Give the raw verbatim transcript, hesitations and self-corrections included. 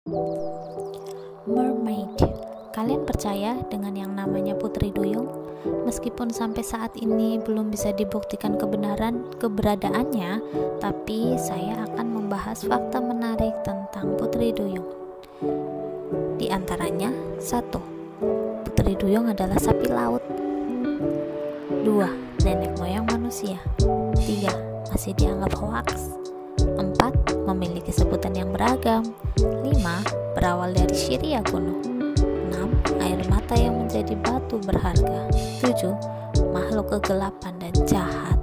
Mermaid. Kalian percaya dengan yang namanya Putri Duyung? Meskipun sampai saat ini belum bisa dibuktikan kebenaran keberadaannya, tapi saya akan membahas fakta menarik tentang Putri Duyung. Di antaranya, satu. Putri Duyung adalah sapi laut. Dua. Nenek moyang manusia. Tiga. Masih dianggap hoaks. Empat. Memiliki sebutan yang beragam. Lima. Berawal dari Syria kuno. Enam. Air mata yang menjadi batu berharga. Tujuh. Makhluk kegelapan dan jahat.